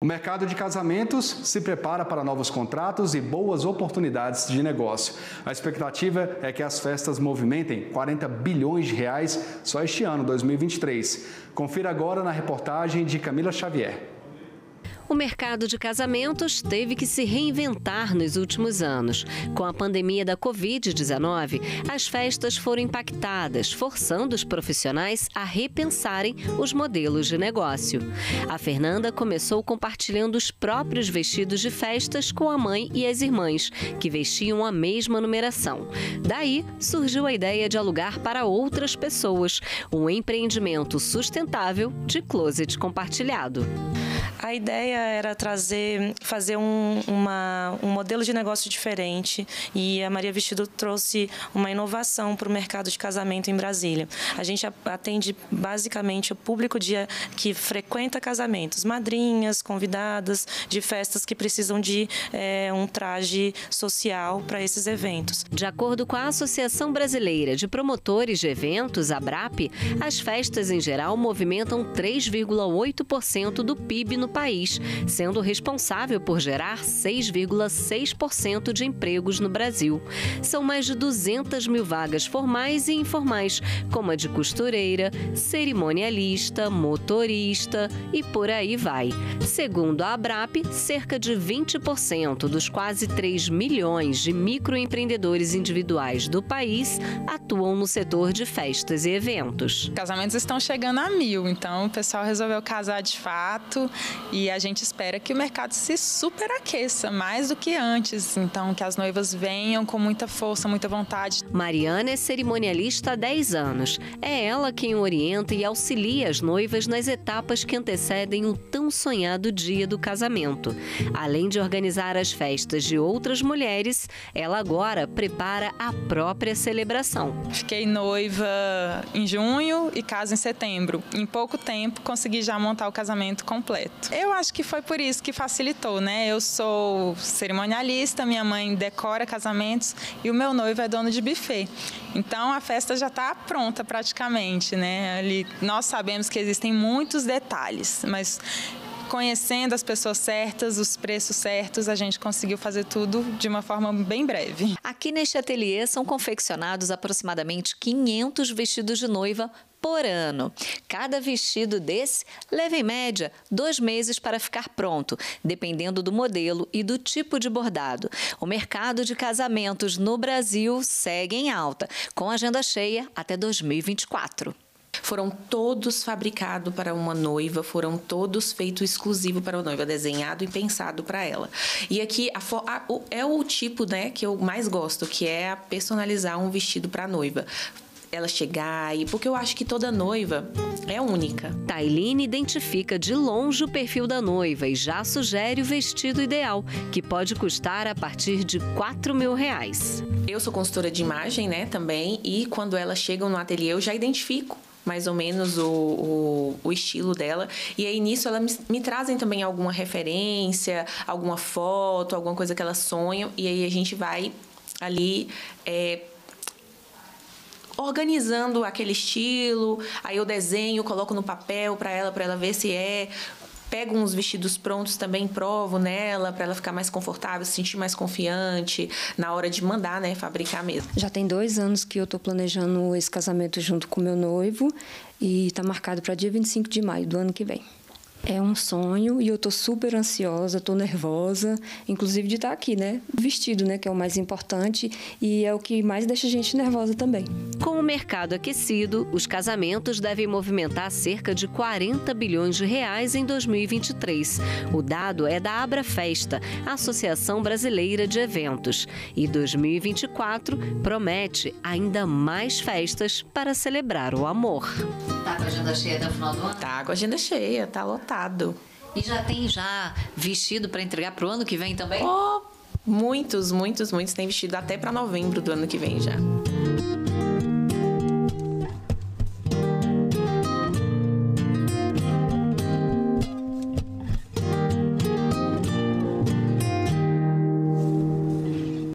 mercado de casamentos se prepara para novos contratos e boas oportunidades de negócio. A expectativa é que as festas movimentem 40 bilhões de reais só este ano, 2023. Confira agora na reportagem de Camila Xavier. O mercado de casamentos teve que se reinventar nos últimos anos. Com a pandemia da Covid-19, as festas foram impactadas, forçando os profissionais a repensarem os modelos de negócio. A Fernanda começou compartilhando os próprios vestidos de festas com a mãe e as irmãs, que vestiam a mesma numeração. Daí surgiu a ideia de alugar para outras pessoas, um empreendimento sustentável de closet compartilhado. A ideia era fazer um modelo de negócio diferente, e a Maria Vestido trouxe uma inovação para o mercado de casamento em Brasília. A gente atende basicamente o público que frequenta casamentos, madrinhas, convidadas de festas que precisam de um traje social para esses eventos. De acordo com a Associação Brasileira de Promotores de Eventos, ABRAP, as festas em geral movimentam 3,8% do PIB no país, sendo responsável por gerar 6,6% de empregos no Brasil. São mais de 200 mil vagas formais e informais, como a de costureira, cerimonialista, motorista e por aí vai. Segundo a ABRAP, cerca de 20% dos quase 3 milhões de microempreendedores individuais do país atuam no setor de festas e eventos. Casamentos estão chegando a 1.000, então o pessoal resolveu casar de fato. E a gente espera que o mercado se superaqueça mais do que antes. Então, que as noivas venham com muita força, muita vontade. Mariana é cerimonialista há 10 anos. É ela quem orienta e auxilia as noivas nas etapas que antecedem o tão sonhado dia do casamento. Além de organizar as festas de outras mulheres, ela agora prepara a própria celebração. Fiquei noiva em junho e caso em setembro. Em pouco tempo, consegui já montar o casamento completo. Eu acho que foi por isso que facilitou, né? Eu sou cerimonialista, minha mãe decora casamentos e o meu noivo é dono de buffet. Então, a festa já está pronta praticamente, né? Ali, nós sabemos que existem muitos detalhes, mas conhecendo as pessoas certas, os preços certos, a gente conseguiu fazer tudo de uma forma bem breve. Aqui neste ateliê são confeccionados aproximadamente 500 vestidos de noiva por ano. Cada vestido desse leva em média 2 meses para ficar pronto, dependendo do modelo e do tipo de bordado. O mercado de casamentos no Brasil segue em alta, com agenda cheia até 2024. Foram todos fabricados para uma noiva, foram todos feitos exclusivo para a noiva, desenhado e pensado para ela. E aqui é o tipo, né, que eu mais gosto, que é personalizar um vestido para a noiva. Ela chegar porque eu acho que toda noiva é única. Tailine identifica de longe o perfil da noiva e já sugere o vestido ideal, que pode custar a partir de R$4.000. Eu sou consultora de imagem, né, também, e quando elas chegam no ateliê eu já identifico mais ou menos o estilo dela. E aí, nisso, elas me trazem também alguma referência, alguma foto, alguma coisa que elas sonham. E aí, a gente vai ali organizando aquele estilo. Aí, eu desenho, coloco no papel para ela ver se é. Pego uns vestidos prontos também, provo nela, para ela ficar mais confortável, se sentir mais confiante na hora de mandar, né, fabricar mesmo. Já tem 2 anos que eu estou planejando esse casamento junto com meu noivo e está marcado para dia 25 de maio do ano que vem. É um sonho e eu estou super ansiosa, estou nervosa, inclusive de estar aqui, né? Vestido, né? Que é o mais importante e é o que mais deixa a gente nervosa também. Com o mercado aquecido, os casamentos devem movimentar cerca de 40 bilhões de reais em 2023. O dado é da Abrafesta, Associação Brasileira de Eventos. E 2024 promete ainda mais festas para celebrar o amor. Tá com a agenda cheia até o final do ano? Tá com a agenda cheia, tá lotado. E já tem vestido para entregar para o ano que vem também? Muitos. Tem vestido até para novembro do ano que vem já.